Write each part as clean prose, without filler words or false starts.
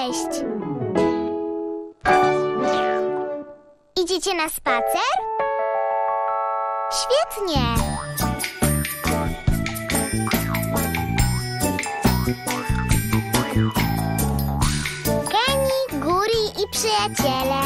Cześć! Idziecie na spacer? Świetnie! Kenny, Guri i przyjaciele.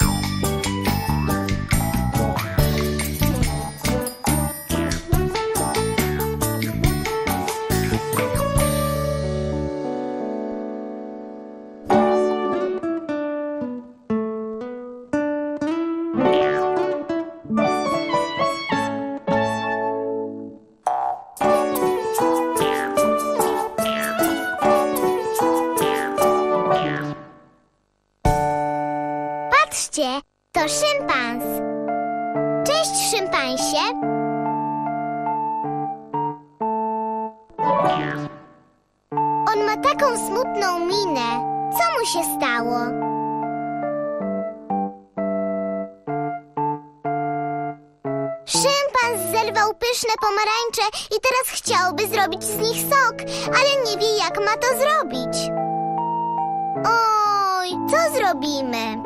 Patrzcie, to szympans. Cześć, szympansie. On ma taką smutną minę. Co mu się stało? Szympans zerwał pyszne pomarańcze i teraz chciałby zrobić z nich sok, ale nie wie, jak ma to zrobić. Oj, co zrobimy?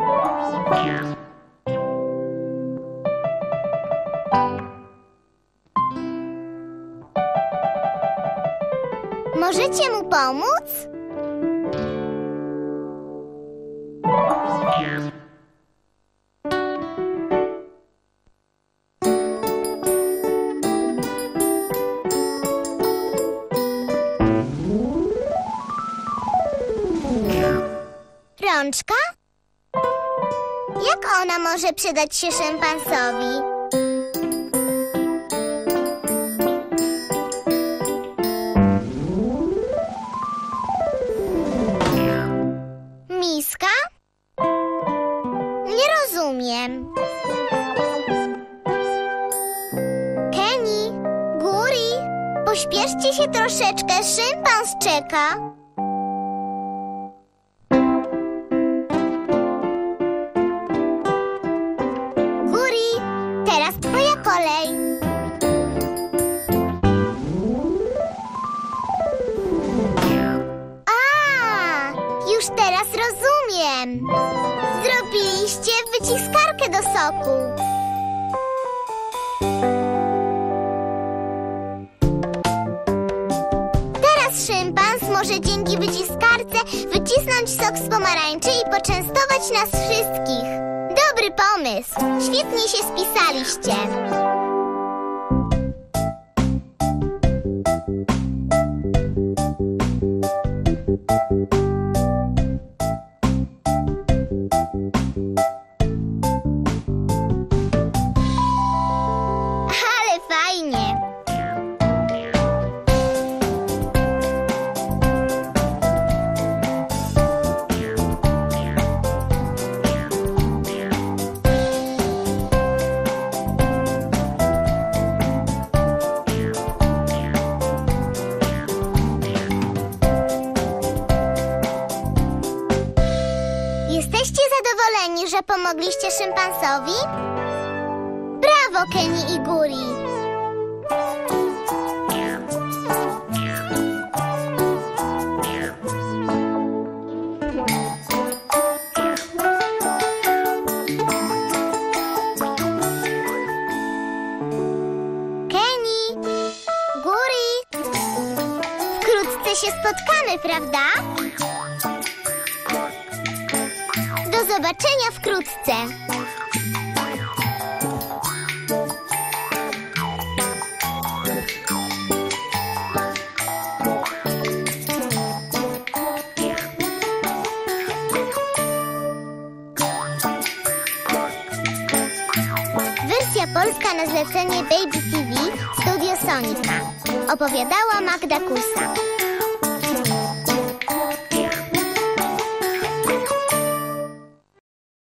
Możecie mu pomóc? Rączka? Jak ona może przydać się szympansowi? Miska? Nie rozumiem. Kenny, Guri, pośpieszcie się troszeczkę, szympans czeka. Teraz twoja kolej. A, już teraz rozumiem. Zrobiliście wyciskarkę do soku. Teraz szympans może dzięki wyciskarce wycisnąć sok z pomarańczy i poczęstować nas wszystkich. Dobry pomysł. Świetnie się spisaliście. Ale fajnie. Jesteście zadowoleni, że pomogliście szympansowi? Brawo, Kenny i Guri! Kenny, Guri, wkrótce się spotkamy, prawda? Do zobaczenia wkrótce. Wersja polska na zlecenie Baby TV Studio Sonika. Opowiadała Magda Kusa.